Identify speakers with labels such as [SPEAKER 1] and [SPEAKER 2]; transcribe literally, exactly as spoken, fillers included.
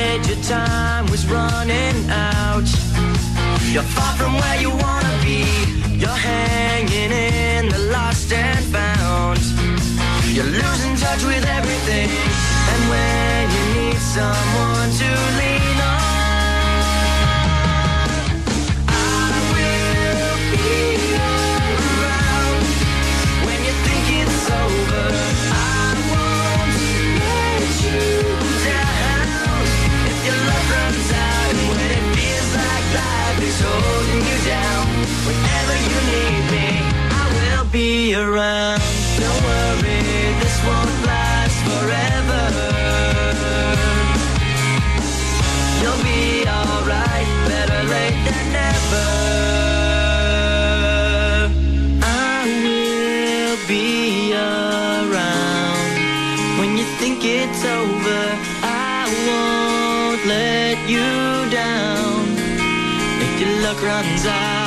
[SPEAKER 1] afraid your time was running out. You're far from where you wanna be. You're hanging in the lost and found. You're losing touch with everything. And when you need someone to lean on, I will be around. When you think it's over, I won't let you down. If your love runs out and when it feels like life is holding you down, whenever you need me, I will be around. Don't worry, this won't last forever. You'll be alright, better late than never. I will be around. When you think it's over, I won't let you down. If your luck runs out,